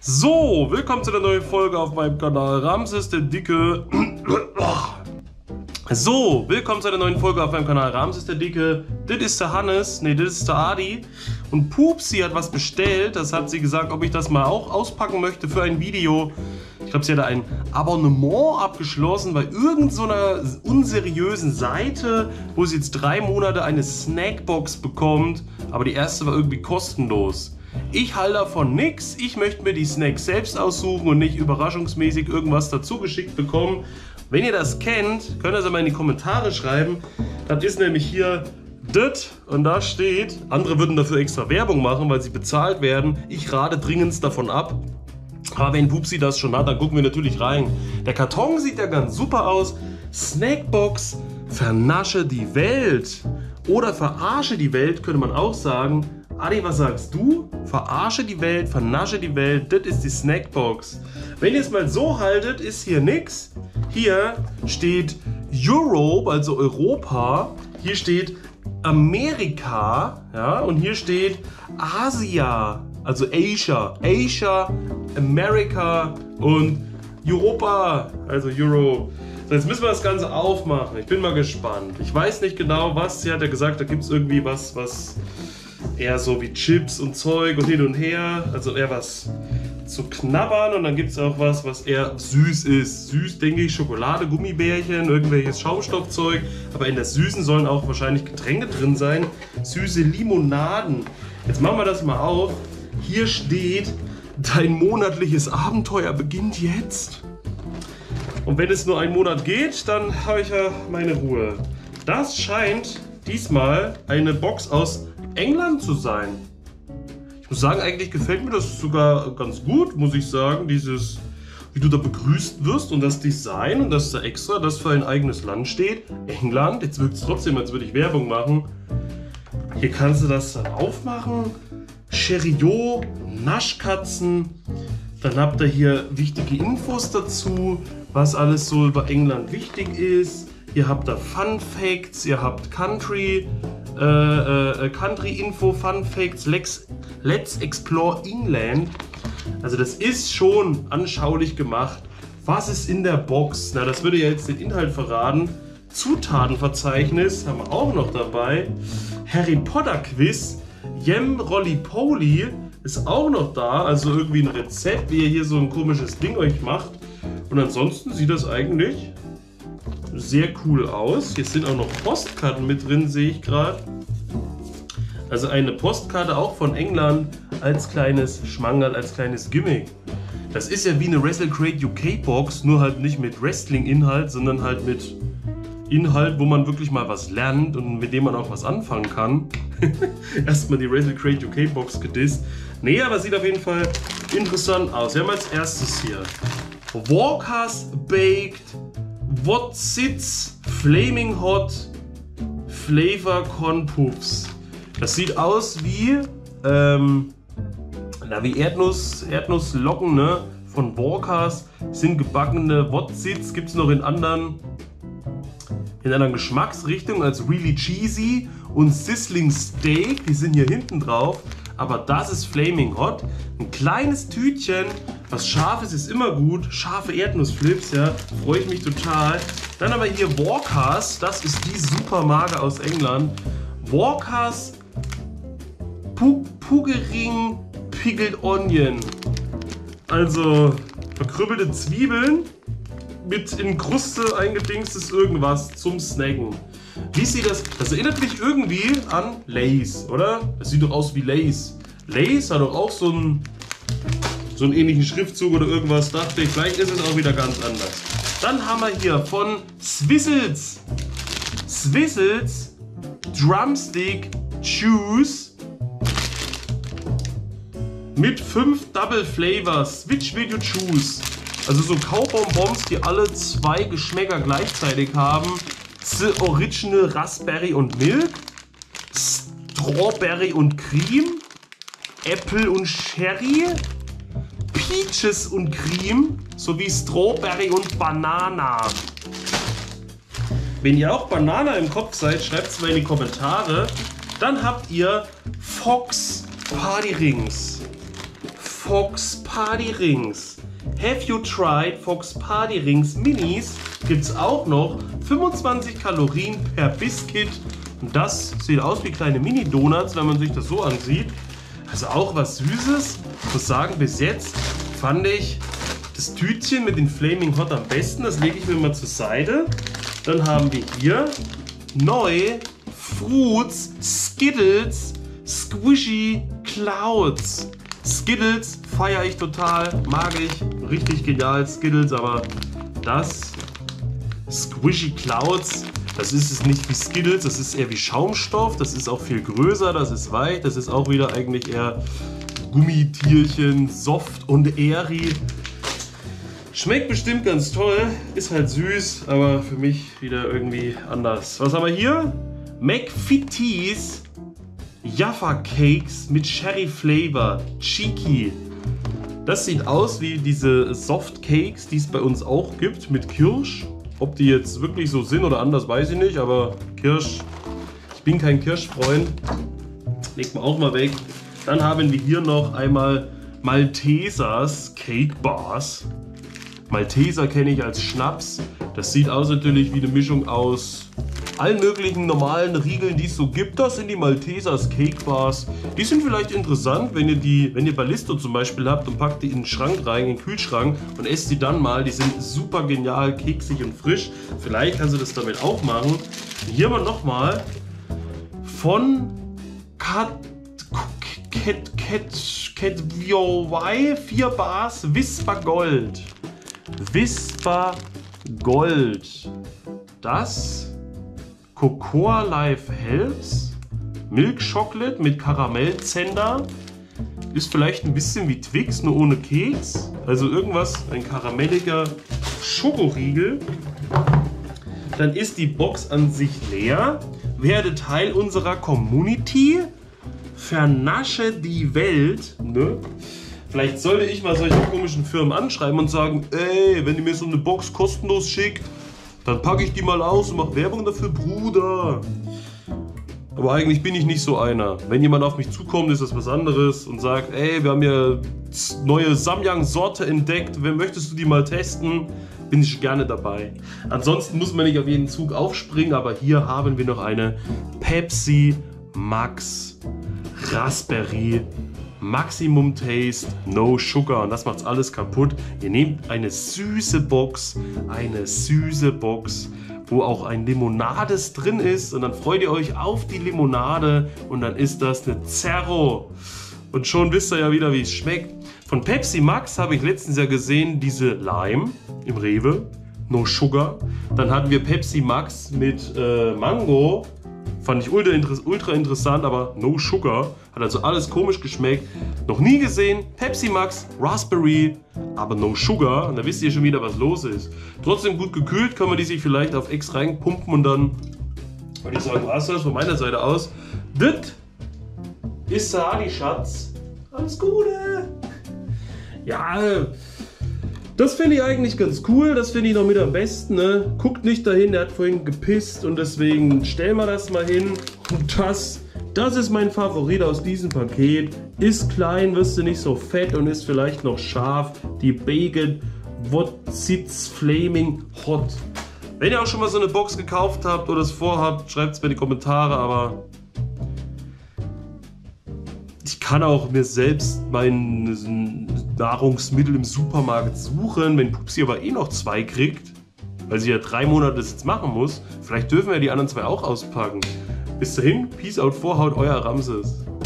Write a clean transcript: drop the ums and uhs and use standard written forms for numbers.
So, willkommen zu der neuen Folge auf meinem Kanal Ramses der Dicke. So, willkommen zu der neuen Folge auf meinem Kanal Ramses der Dicke. Das ist der Hannes, ne, das ist der Adi. Und Pupsi hat was bestellt, das hat sie gesagt, ob ich das mal auch auspacken möchte für ein Video. Ich glaube, sie hat ein Abonnement abgeschlossen bei irgend so einer unseriösen Seite, wo sie jetzt 3 Monate eine Snackbox bekommt, aber die erste war irgendwie kostenlos. Ich halte davon nichts, ich möchte mir die Snacks selbst aussuchen und nicht überraschungsmäßig irgendwas dazu geschickt bekommen. Wenn ihr das kennt, könnt ihr es mal in die Kommentare schreiben. Das ist nämlich hier das und da steht, andere würden dafür extra Werbung machen, weil sie bezahlt werden. Ich rate dringend davon ab. Aber wenn Pupsi das schon hat, dann gucken wir natürlich rein. Der Karton sieht ja ganz super aus. Snackbox, vernasche die Welt. Oder verarsche die Welt, könnte man auch sagen. Adi, was sagst du? Verarsche die Welt, vernasche die Welt, das ist die Snackbox. Wenn ihr es mal so haltet, ist hier nichts. Hier steht Europe, also Europa. Hier steht Amerika, ja, und hier steht Asia, also Asia. Asia, Amerika und Europa, also Europe. So, jetzt müssen wir das Ganze aufmachen. Ich bin mal gespannt. Ich weiß nicht genau was. Sie hat ja gesagt, da gibt es irgendwie was eher so wie Chips und Zeug und hin und her. Also eher was zu knabbern und dann gibt es auch was eher süß ist. Süß, denke ich, Schokolade, Gummibärchen, irgendwelches Schaumstoffzeug. Aber in der Süßen sollen auch wahrscheinlich Getränke drin sein. Süße Limonaden. Jetzt machen wir das mal auf. Hier steht, dein monatliches Abenteuer beginnt jetzt. Und wenn es nur einen Monat geht, dann habe ich ja meine Ruhe. Das scheint diesmal eine Box aus England zu sein. Ich muss sagen, eigentlich gefällt mir das sogar ganz gut, muss ich sagen. Dieses, wie du da begrüßt wirst und das Design und dass da extra das für ein eigenes Land steht. England, jetzt wirkt es trotzdem, als würde ich Werbung machen. Hier kannst du das dann aufmachen. Cheriot, Naschkatzen. Dann habt ihr hier wichtige Infos dazu, was alles so über England wichtig ist. Ihr habt da Fun Facts, ihr habt Country Info, Fun Facts, Let's Explore England. Also das ist schon anschaulich gemacht. Was ist in der Box? Na, das würde ja jetzt den Inhalt verraten. Zutatenverzeichnis haben wir auch noch dabei. Harry Potter Quiz. Yem Rolli-Poly ist auch noch da. Also irgendwie ein Rezept, wie ihr hier so ein komisches Ding euch macht. Und ansonsten sieht das eigentlich sehr cool aus. Hier sind auch noch Postkarten mit drin, sehe ich gerade. Also eine Postkarte auch von England als kleines Schmangerl, als kleines Gimmick. Das ist ja wie eine WrestleCrate UK Box, nur halt nicht mit Wrestling-Inhalt, sondern halt mit Inhalt, wo man wirklich mal was lernt und mit dem man auch was anfangen kann. Erstmal die WrestleCrate UK Box gedisst. Nee, aber sieht auf jeden Fall interessant aus. Wir haben als erstes hier Walkers Baked Wotsits Flaming Hot Flavor Corn Puffs. Das sieht aus wie wie Erdnusslocken, ne? Von Walkers. Sind gebackene Wotsits. Gibt es noch in einer Geschmacksrichtung als Really Cheesy und Sizzling Steak. Die sind hier hinten drauf. Aber das ist Flaming Hot. Ein kleines Tütchen. Was Scharfes ist immer gut. Scharfe Erdnussflips, ja. Freue ich mich total. Dann aber hier Walkers. Das ist die Supermarke aus England. Walkers Puggering Pickled Onion. Also verkrüppelte Zwiebeln mit in Kruste eingedingstes irgendwas zum Snacken. Wie sieht das? Das erinnert mich irgendwie an Lay's, oder? Das sieht doch aus wie Lay's. Lay's hat doch auch so einen ähnlichen Schriftzug oder irgendwas. Dachte ich, vielleicht ist es auch wieder ganz anders. Dann haben wir hier von Swizzles Drumstick Juice mit 5 Double Flavors. Switch Video Juice. Also so Kaubonbons, die alle 2 Geschmäcker gleichzeitig haben. The Original Raspberry und Milk, Strawberry und Cream, Apple und Cherry, Peaches und Cream sowie Strawberry und Banana. Wenn ihr auch Banana im Kopf seid, schreibt es mal in die Kommentare. Dann habt ihr Fox Party Rings. Fox Party Rings. Have you tried Fox Party Rings Minis? Gibt's auch noch. 25 Kalorien per Biscuit. Und das sieht aus wie kleine Mini-Donuts, wenn man sich das so ansieht. Also auch was Süßes. Ich muss sagen, bis jetzt fand ich das Tütchen mit den Flaming Hot am besten. Das lege ich mir mal zur Seite. Dann haben wir hier neu Fruits, Skittles, Squishy Clouds. Skittles feiere ich total, mag ich, richtig genial Skittles, aber das Squishy Clouds, das ist es nicht wie Skittles, das ist eher wie Schaumstoff, das ist auch viel größer, das ist weich, das ist auch wieder eigentlich eher Gummitierchen, soft und airy. Schmeckt bestimmt ganz toll, ist halt süß, aber für mich wieder irgendwie anders. Was haben wir hier? McFitties Jaffa Cakes mit Cherry Flavor, Cheeky. Das sieht aus wie diese Soft Cakes, die es bei uns auch gibt, mit Kirsch. Ob die jetzt wirklich so sind oder anders, weiß ich nicht, aber Kirsch, ich bin kein Kirschfreund. Legt man auch mal weg. Dann haben wir hier noch einmal Maltesers Cake Bars. Malteser kenne ich als Schnaps. Das sieht aus natürlich wie eine Mischung aus allen möglichen normalen Riegeln, die es so gibt. Das sind die Maltesers Cake Bars. Die sind vielleicht interessant, wenn ihr Ballisto zum Beispiel habt und packt die in den Schrank rein, in den Kühlschrank und esst sie dann mal. Die sind super genial, keksig und frisch. Vielleicht kannst du das damit auch machen. Und hier haben wir nochmal von Catvioi 4 Bars Whisper Gold. Whisper Gold. Das Cocoa Life Helps Milk Chocolate mit Karamellzender. Ist vielleicht ein bisschen wie Twix, nur ohne Keks. Also irgendwas, ein karamelliger Schokoriegel. Dann ist die Box an sich leer. Werde Teil unserer Community. Vernasche die Welt. Ne? Vielleicht sollte ich mal solche komischen Firmen anschreiben und sagen, ey, wenn ihr mir so eine Box kostenlos schickt, dann packe ich die mal aus und mache Werbung dafür, Bruder. Aber eigentlich bin ich nicht so einer. Wenn jemand auf mich zukommt, ist das was anderes und sagt, ey, wir haben ja neue Samyang-Sorte entdeckt, möchtest du die mal testen? Bin ich gerne dabei. Ansonsten muss man nicht auf jeden Zug aufspringen, aber hier haben wir noch eine Pepsi Max Raspberry Maximum Taste, No Sugar, und das macht's alles kaputt. Ihr nehmt eine süße Box, wo auch ein Limonades drin ist, und dann freut ihr euch auf die Limonade und dann ist das eine Zerro. Und schon wisst ihr ja wieder, wie es schmeckt. Von Pepsi Max habe ich letztens ja gesehen, diese Lime im Rewe, No Sugar. Dann hatten wir Pepsi Max mit Mango. Fand ich ultra interessant, aber No Sugar. Hat also alles komisch geschmeckt. Noch nie gesehen. Pepsi Max, Raspberry, aber No Sugar. Und da wisst ihr schon wieder, was los ist. Trotzdem gut gekühlt, kann man die sich vielleicht auf X reinpumpen und dann würde ich sagen, war es das von meiner Seite aus. Das ist Sadi, Schatz. Alles Gute. Ja, das finde ich eigentlich ganz cool, das finde ich noch mit am besten. Ne? Guckt nicht dahin, der hat vorhin gepisst und deswegen stellen wir das mal hin. Und das ist mein Favorit aus diesem Paket. Ist klein, wirst du nicht so fett und ist vielleicht noch scharf. Die Bacon Wotsitz Flaming Hot. Wenn ihr auch schon mal so eine Box gekauft habt oder es vorhabt, schreibt es mir in die Kommentare, aber ich kann auch mir selbst mein Nahrungsmittel im Supermarkt suchen, wenn Pupsi aber eh noch 2 kriegt, weil sie ja 3 Monate das jetzt machen muss. Vielleicht dürfen wir die anderen 2 auch auspacken. Bis dahin, Peace out, Vorhaut, euer Ramses.